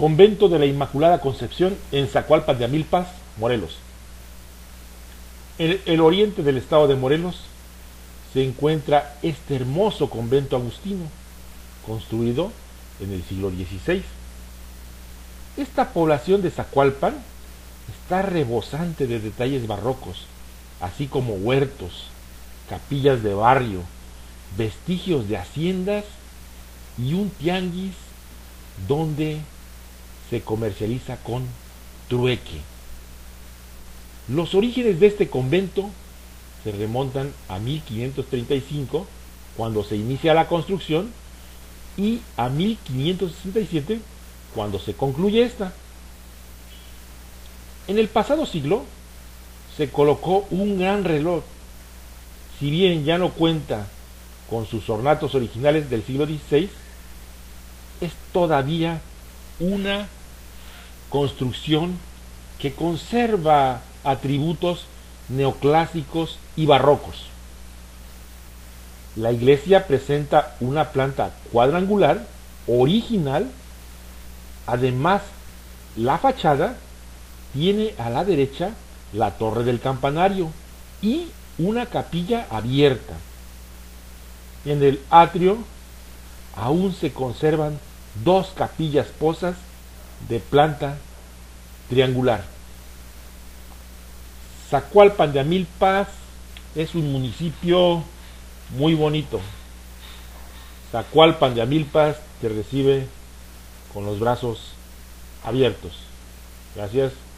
Convento de la Inmaculada Concepción en Zacualpan de Amilpas, Morelos. En el oriente del estado de Morelos se encuentra este hermoso convento agustino, construido en el siglo XVI. Esta población de Zacualpan está rebosante de detalles barrocos, así como huertos, capillas de barrio, vestigios de haciendas y un tianguis donde se comercializa con trueque. Los orígenes de este convento se remontan a 1535, cuando se inicia la construcción, y a 1567, cuando se concluye esta. En el pasado siglo se colocó un gran reloj, si bien ya no cuenta con sus ornatos originales del siglo XVI, es todavía una construcción que conserva atributos neoclásicos y barrocos. La iglesia presenta una planta cuadrangular original. Además, la fachada tiene a la derecha la torre del campanario y una capilla abierta. En el atrio aún se conservan dos capillas posas de planta triangular. Zacualpan de Amilpas es un municipio muy bonito. Zacualpan de Amilpas te recibe con los brazos abiertos. Gracias.